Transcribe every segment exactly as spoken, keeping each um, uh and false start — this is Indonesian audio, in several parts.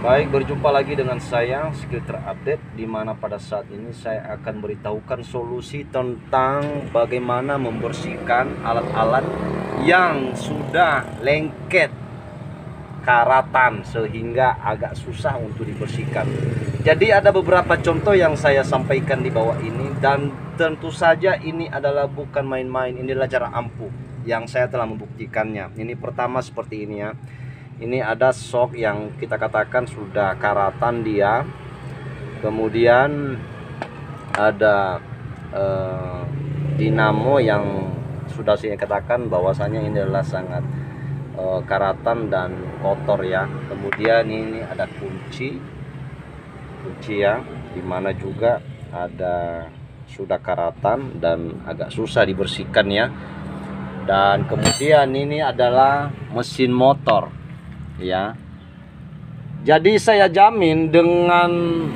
Baik, berjumpa lagi dengan saya Skill Terupdate, di mana pada saat ini saya akan beritahukan solusi tentang bagaimana membersihkan alat-alat yang sudah lengket karatan sehingga agak susah untuk dibersihkan. Jadi ada beberapa contoh yang saya sampaikan di bawah ini, dan tentu saja ini adalah bukan main-main, inilah cara ampuh yang saya telah membuktikannya. Ini pertama seperti ini ya. Ini ada shock yang kita katakan sudah karatan dia. Kemudian ada eh, dinamo yang sudah saya katakan bahwasanya ini adalah sangat eh, karatan dan kotor ya. Kemudian ini ada kunci kunci ya, dimana juga ada sudah karatan dan agak susah dibersihkan ya. Dan kemudian ini adalah mesin motor ya. Jadi saya jamin dengan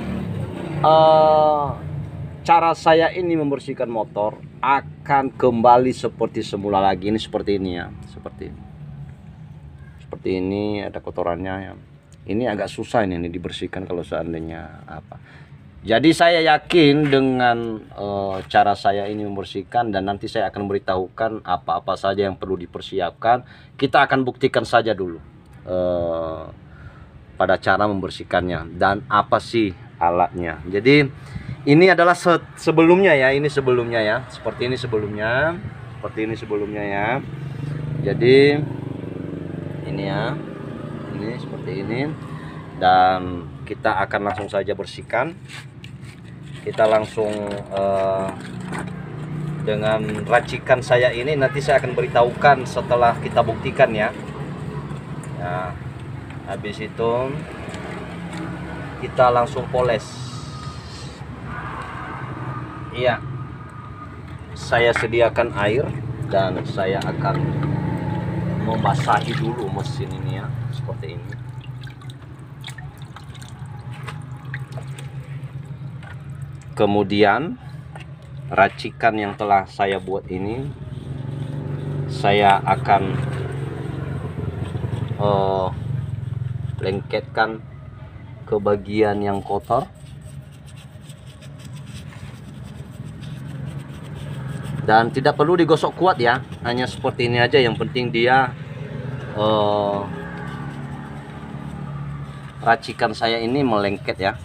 uh, cara saya ini membersihkan motor akan kembali seperti semula lagi. Ini seperti ini ya, seperti ini. Seperti ini ada kotorannya ya. Ini agak susah ini, ini dibersihkan kalau seandainya apa. Jadi saya yakin dengan uh, cara saya ini membersihkan, dan nanti saya akan beritahukan apa-apa saja yang perlu dipersiapkan. Kita akan buktikan saja dulu Uh, pada cara membersihkannya dan apa sih alatnya. Jadi ini adalah se sebelumnya ya, ini sebelumnya ya, seperti ini sebelumnya, seperti ini sebelumnya ya. Jadi ini ya, ini seperti ini, dan kita akan langsung saja bersihkan. Kita langsung uh, dengan racikan saya ini, nanti saya akan beritahukan setelah kita buktikan ya. Nah, habis itu kita langsung poles. Iya, saya sediakan air dan saya akan membasahi dulu mesin ini ya, seperti ini. Kemudian racikan yang telah saya buat ini saya akan Uh, lengketkan ke bagian yang kotor, dan tidak perlu digosok kuat ya, hanya seperti ini aja. Yang penting dia uh, racikan saya ini melengket ya.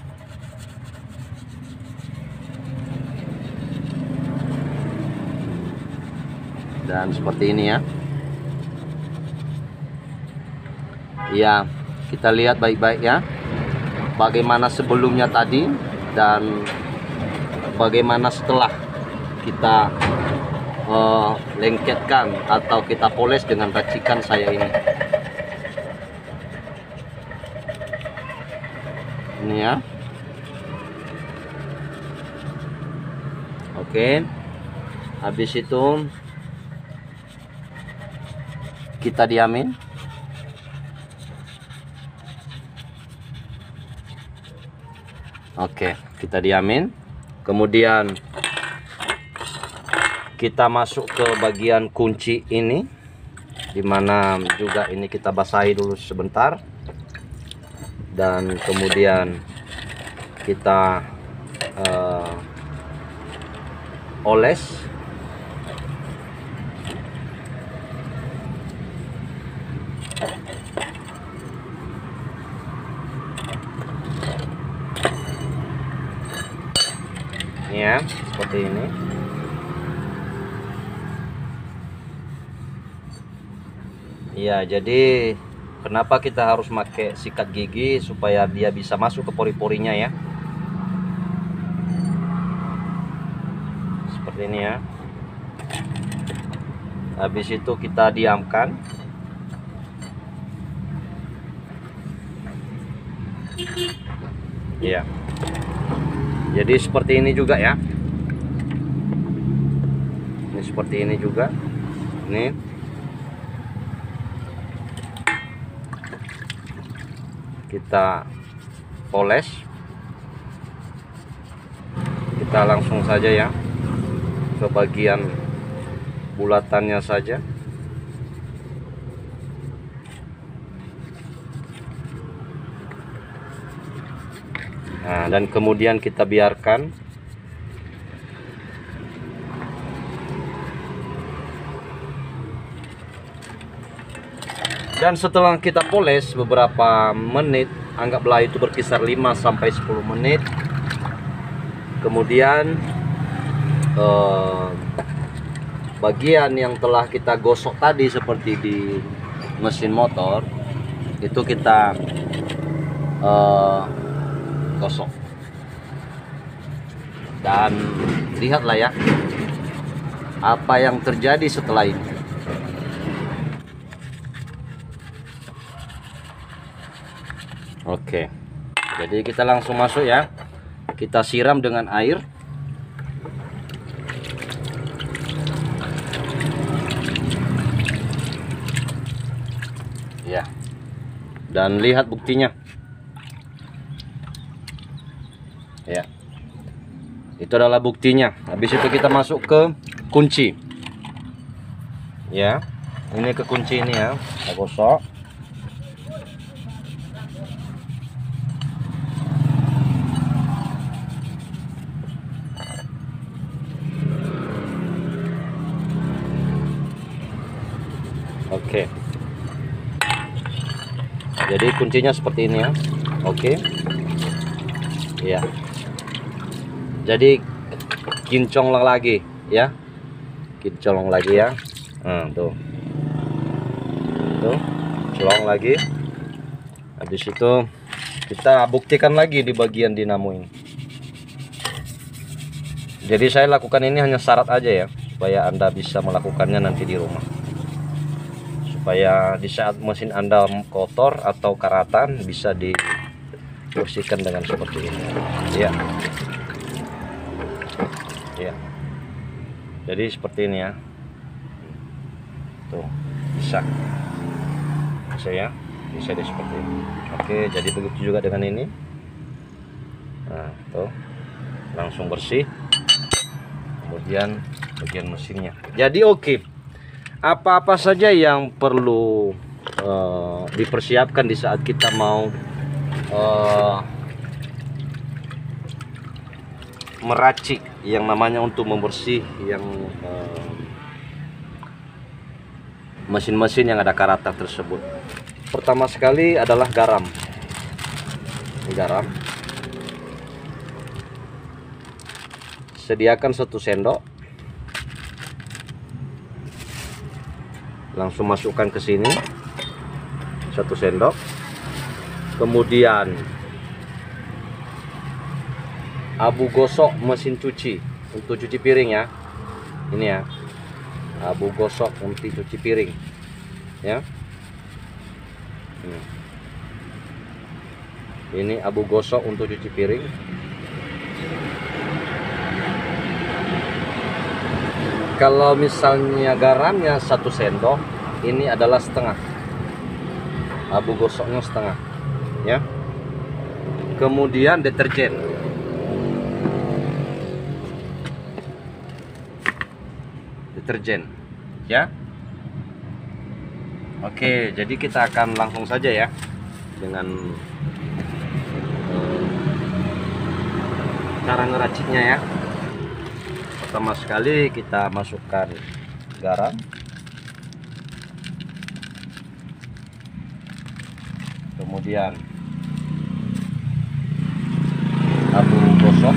Dan seperti ini ya. Ya, kita lihat baik-baik ya, bagaimana sebelumnya tadi dan bagaimana setelah kita uh, lengketkan atau kita poles dengan racikan saya ini. Ini ya. Oke, habis itu kita diamin. Oke, kita diamin. Kemudian kita masuk ke bagian kunci ini, dimana juga ini kita basahi dulu sebentar, dan kemudian kita uh, oles. Ya, seperti ini. Ya, jadi kenapa kita harus pakai sikat gigi supaya dia bisa masuk ke pori-porinya ya. Seperti ini ya. Habis itu kita diamkan. Ya. Jadi seperti ini juga ya. Ini seperti ini juga. Ini. Kita poles. Kita langsung saja ya ke bagian bulatannya saja. Nah, dan kemudian kita biarkan dan setelah kita poles beberapa menit, anggaplah itu berkisar lima sampai sepuluh menit, kemudian eh, bagian yang telah kita gosok tadi seperti di mesin motor itu kita eh, gosok. Dan lihatlah ya apa yang terjadi setelah ini. Oke, jadi kita langsung masuk ya. Kita siram dengan air. Ya, dan lihat buktinya. Ya, itu adalah buktinya. Habis itu kita masuk ke kunci. Ya, ini ke kunci ini ya. Kita gosok. Oke. Jadi kuncinya seperti ini ya. Oke. Ya. Jadi kinclong lagi ya, kinclong lagi ya. Nah, tuh, tuh, colong lagi. Habis itu kita buktikan lagi di bagian dinamo ini. Jadi saya lakukan ini hanya syarat aja ya, supaya Anda bisa melakukannya nanti di rumah. Supaya di saat mesin Anda kotor atau karatan bisa dibersihkan dengan seperti ini. Ya. Ya, jadi seperti ini ya. Tuh, bisa bisa ya, bisa di seperti ini. Oke, jadi begitu juga dengan ini. Nah, tuh langsung bersih. Kemudian bagian mesinnya jadi oke. Apa-apa saja yang perlu uh, dipersiapkan di saat kita mau uh, meracik yang namanya untuk membersih yang mesin-mesin uh, yang ada karatan tersebut. Pertama sekali adalah garam. Garam. Sediakan satu sendok. Langsung masukkan ke sini. Satu sendok. Kemudian abu gosok mesin cuci untuk cuci piring ya. Ini ya, abu gosok untuk cuci piring ya. Ini abu gosok untuk cuci piring. Kalau misalnya garamnya satu sendok, ini adalah setengah. Abu gosoknya setengah ya. Kemudian deterjen. Deterjen ya. Oke, jadi kita akan langsung saja ya dengan uh, cara ngeraciknya ya. Pertama sekali kita masukkan garam, kemudian abu gosok,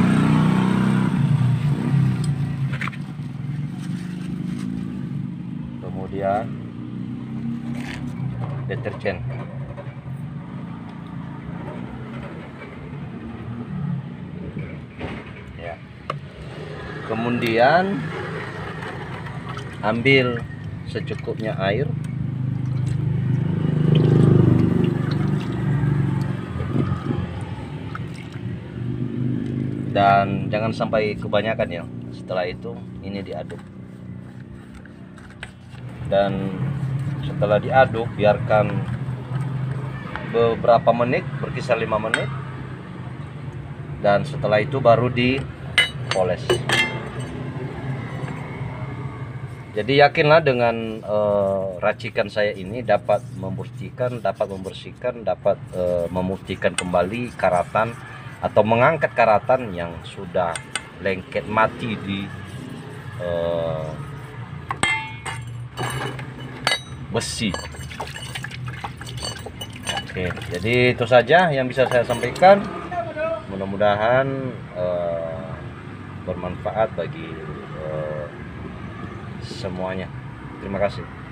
kemudian deterjen. Ya. Kemudian ambil secukupnya air. Dan jangan sampai kebanyakan ya. Setelah itu ini diaduk. Dan setelah diaduk biarkan beberapa menit, berkisar lima menit. Dan setelah itu baru dipoles. Jadi yakinlah dengan uh, racikan saya ini dapat membersihkan, dapat membersihkan, dapat uh, memutihkan kembali karatan atau mengangkat karatan yang sudah lengket mati di uh, besi. Oke, jadi itu saja yang bisa saya sampaikan. Mudah-mudahan uh, bermanfaat bagi uh, semuanya. Terima kasih.